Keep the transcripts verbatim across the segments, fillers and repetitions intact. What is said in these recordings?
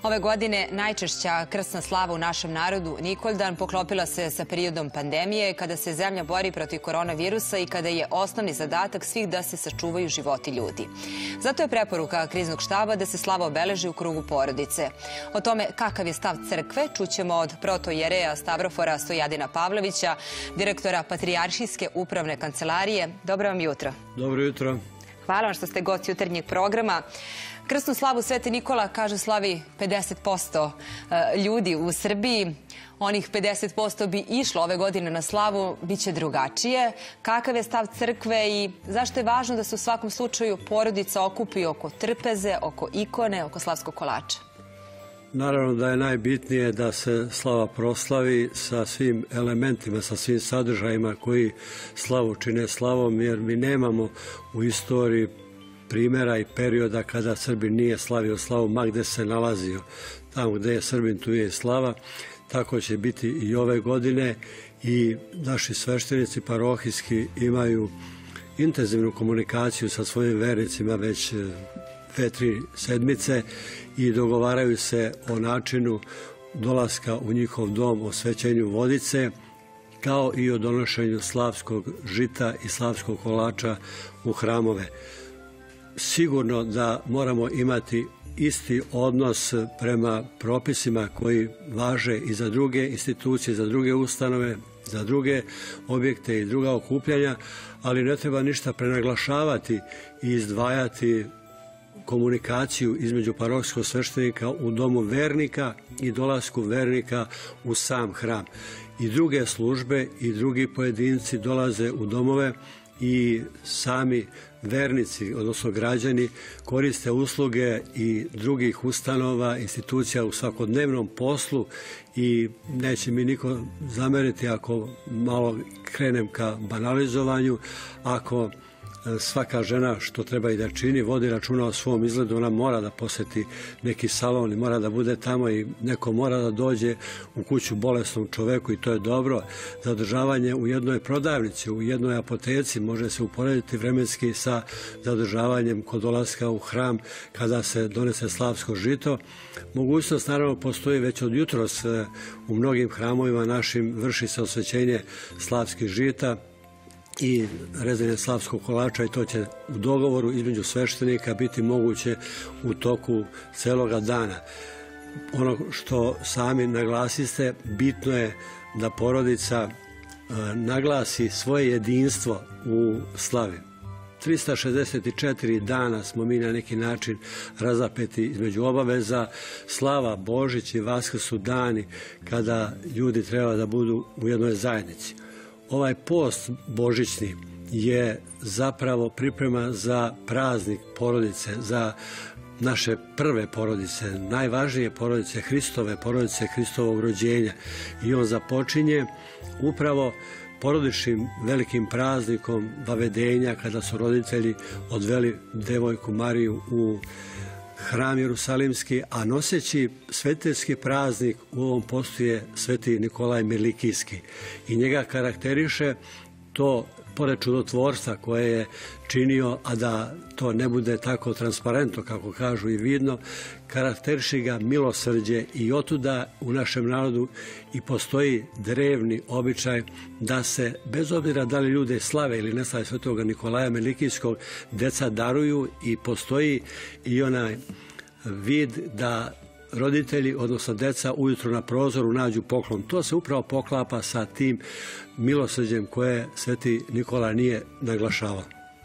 Ove godine najčešća krsna slava u našem narodu, Nikoldan, poklopila se sa periodom pandemije, kada se zemlja bori protiv koronavirusa i kada je osnovni zadatak svih da se sačuvaju životi ljudi. Zato je preporuka kriznog štaba da se slava obeleži u krugu porodice. O tome kakav je stav crkve čućemo od protojereja Stavrofora Stojadina Pavlovića, direktora Patrijaršijske upravne kancelarije. Dobro vam jutro. Dobro jutro. Hvala vam što ste gost jutarnjeg programa. Krsnu slavu Sveti Nikola, kaže, slavi pedeset posto ljudi u Srbiji. Onih pedeset posto bi išlo ove godine na slavu, bit će drugačije. Kakav je stav crkve i zašto je važno da se u svakom slučaju porodica okupi oko trpeze, oko ikone, oko slavskog kolača? Naravno da je najbitnije da se slava proslavi sa svim elementima, sa svim sadržajima koji slavu čine slavom, jer mi nemamo u istoriji primjera i perioda kada Srbin nije slavio slavu, ma gde se nalazio. Tamo gde je Srbin, tu je slava. Tako će biti i ove godine i naši sveštenici parohijski imaju intenzivnu komunikaciju sa svojim vernicima već dve, tri sedmice i dogovaraju se o načinu dolaska u njihov dom, o svećenju vodice, kao i o donošenju slavskog žita i slavskog kolača u hramove. Sigurno da moramo imati isti odnos prema propisima koji važe i za druge institucije, za druge ustanove, za druge objekte i druga okupljanja, ali ne treba ništa prenaglašavati i izdvajati komunikaciju između parohijskog sveštenika u domu vernika i dolasku vernika u sam hram. I druge službe i drugi pojedinci dolaze u domove i sami vernici, odnosno građani, koriste usluge i drugih ustanova, institucija u svakodnevnom poslu i neće mi niko zameriti ako malo krenem ka banalizovanju, ako svaka žena, što treba i da čini, vodi računa o svom izgledu, ona mora da poseti neki salon i mora da bude tamo i neko mora da dođe u kuću bolesnom čoveku i to je dobro. Zadržavanje u jednoj prodavnici, u jednoj apoteci može se uporediti vremenski sa zadržavanjem kod dolaska u hram kada se donese slavsko žito. Mogućnost naravno postoji već od jutros u mnogim hramovima našim, vrši se osvećenje slavskih žita i rezanje slavskog kolača i to će u dogovoru između sveštenika biti moguće u toku celoga dana. Ono što sami naglasiste, bitno je da porodica naglasi svoje jedinstvo u slavi. trista šezdeset četiri dana smo mi na neki način razapeti između obaveza. Slava, Božić i Vaskrs su dani kada ljudi treba da budu u jednoj zajednici. Ovaj post božićni je zapravo priprema za praznik porodice, za naše prve porodice, najvažnije porodice, Hristove porodice, Hristovog rođenja. I on započinje upravo porodičnim velikim praznikom vavedenja, kada su roditelji odveli devojku Mariju u hram Jerusalimski, a noseći svetiteljski praznik u ovom postu je Sveti Nikolaj Milikijski. I njega karakteriše to, pored čudotvorstva koje je činio, a da to ne bude tako transparentno, kako kažu i vidno, karakteriši ga milosrđe i otuda u našem narodu i postoji drevni običaj da se, bez obzira da li ljude slave ili ne slave Svetoga Nikolaja Milikijskog, deca daruju i postoji i onaj vid da roditelji, odnosno deca, ujutro na prozoru nađu poklon. To se upravo poklapa sa tim milosrđem koje Sveti Nikola nije naglašavao.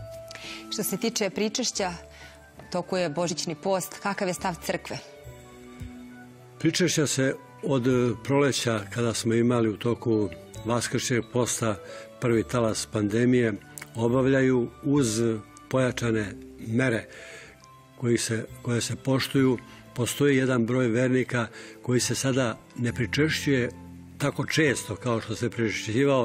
Što se tiče pričešća, toku je božićni post, kakav je stav crkve? Pričešća se od proleća, kada smo imali u toku vaskršnjeg posta prvi talas pandemije, obavljaju uz pojačane mere koji se, koje se poštuju. Postoji jedan broj vernika koji se sada ne pričešćuje tako često kao što se pričešćivao,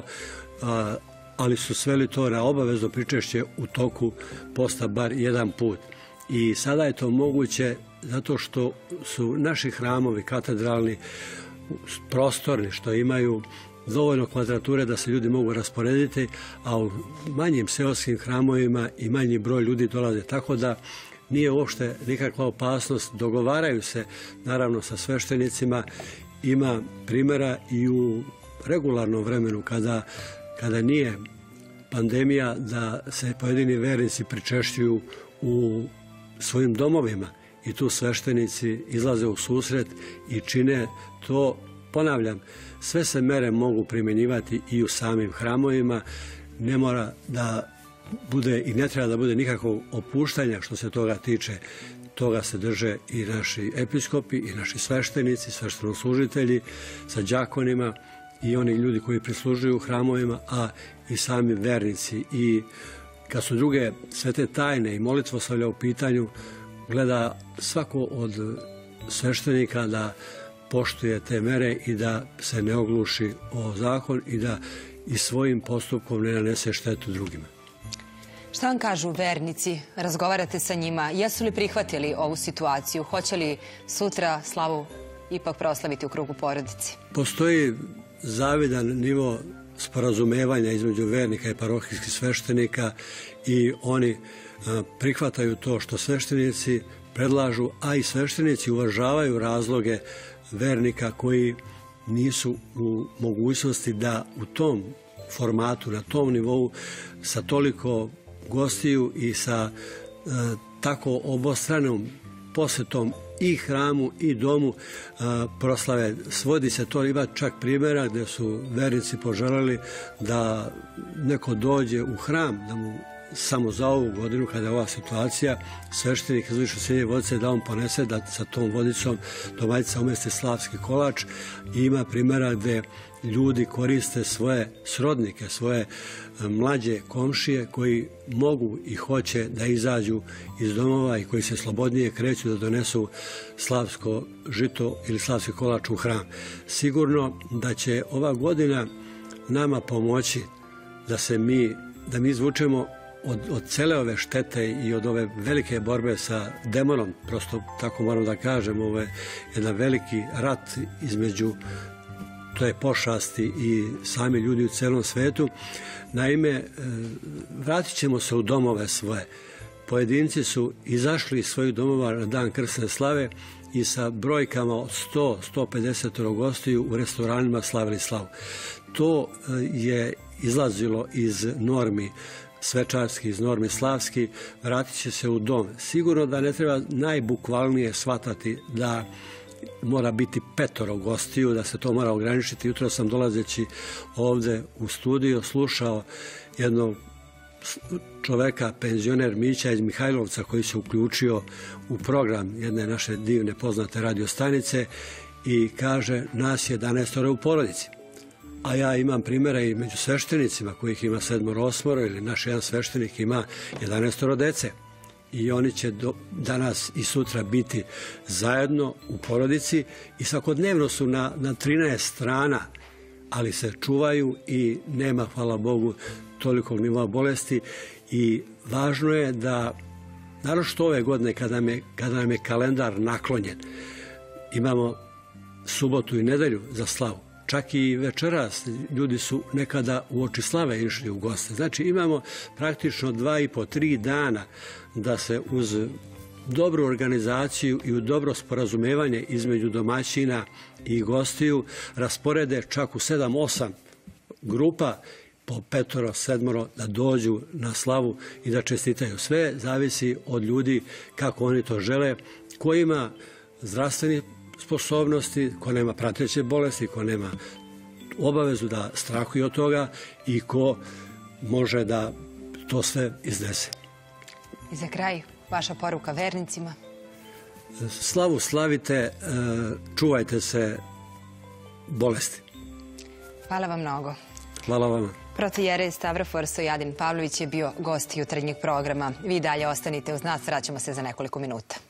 ali su sveli to na obavezno pričešće u toku posta bar jedan put. I sada je to moguće zato što su naši hramovi katedralni prostorni, što imaju dovoljno kvadrature da se ljudi mogu rasporediti, a u manjim seoskim hramovima i manji broj ljudi dolaze. Tako da nije uopšte nikakva opasnost, dogovaraju se naravno sa sveštenicima, ima primjera i u regularnom vremenu kada, kada nije pandemija da se pojedini vernici pričešćuju u svojim domovima i tu sveštenici izlaze u susret i čine to. Ponavljam, sve se mere mogu primjenjivati i u samim hramovima, ne mora da bude i ne treba da bude nikakvog opuštanja što se toga tiče. Toga se drže i naši episkopi i naši sveštenici, sveštenoslужitelji sa đakonima i oni ljudi koji prislužuju u hramovima, a i sami vernici. I kad su druge svete tajne i molitvoslavlja u pitanju, gleda svako od sveštenika da poštuje te mere i da se ne ogluši o zakon i da i svojim postupkom ne nanese štetu drugima. Šta vam kažu vernici? Razgovarate sa njima? Jesu li prihvatili ovu situaciju? Hoće li sutra slavu ipak proslaviti u krugu porodice? Postoji zavidan nivo sporazumevanja između vernika i parohijskih sveštenika i oni prihvataju to što sveštenici predlažu, a i sveštenici uvažavaju razloge vernika koji nisu u mogućnosti da u tom formatu, na tom nivou, sa toliko gostiju i sa e, tako obostranom posjetom i hramu i domu e, proslave. Svodi se to, ima čak primjera gdje su vernici poželjeli da neko dođe u hram, da mu samo za ovu godinu, kada je ova situacija, sveštenik izlišu svinje vodice da on ponese, da sa tom vodicom domaćica umesti slavski kolač. I ima primjera gdje ljudi koriste svoje srodnike, svoje mlađe komšije koji mogu i hoće da izađu iz domova i koji se slobodnije kreću da donesu slavsko žito ili slavski kolač u hram. Sigurno da će ova godina nama pomoći da se mi, da mi izvučemo Od, od cele ove štete i od ove velike borbe sa demonom, prosto tako moram da kažem, ovo je jedan veliki rat između to je pošasti i sami ljudi u celom svetu. Naime, vratit ćemo se u domove svoje. Pojedinci su izašli iz svojih domova na dan krsne slave i sa brojkama od sto do sto pedeset gostiju u restoranima slavili slavu. To je izlazilo iz normi svečarski, iz normi slavski, vratit će se u dom. Sigurno da ne treba najbukvalnije shvatati da mora biti petoro gostiju, da se to mora ograničiti. Jutro sam dolazeći ovde u studio slušao jednog čoveka, penzioner Mića iz Mihajlovca, koji se uključio u program jedne naše divne poznate radio stanice i kaže nas jedanaest u porodici. A ja imam primjera i među sveštenicima kojih ima sedmoro, osmoro ili naš jedan sveštenik ima jedanaest dece. I oni će do, danas i sutra biti zajedno u porodici i svakodnevno su na, na trinaest strana, ali se čuvaju i nema, hvala Bogu, tolikog nivoa bolesti. I važno je da, naročito ove godine kada nam je, kada nam je kalendar naklonjen, imamo subotu i nedelju za slavu. Čak i večeras ljudi su nekada u oči slave išli u goste. Znači imamo praktično dva i po, tri dana da se uz dobru organizaciju i u dobro sporazumevanje između domaćina i gostiju rasporede čak u sedam, osam grupa po petoro, sedmoro da dođu na slavu i da čestitaju. Sve zavisi od ljudi kako oni to žele, ko ima zdravstveni sposobnosti, ko nema prateće bolesti, ko nema obavezu da strahuje od toga i ko može da to sve iznese. I za kraj, vaša poruka vernicima? Slavu slavite, čuvajte se bolesti. Hvala vam mnogo. Hvala vama. Protojerej Stavrofor Stojadin Pavlović je bio gost jutarnjeg programa. Vi dalje ostanite uz nas, vraćamo se za nekoliko minuta.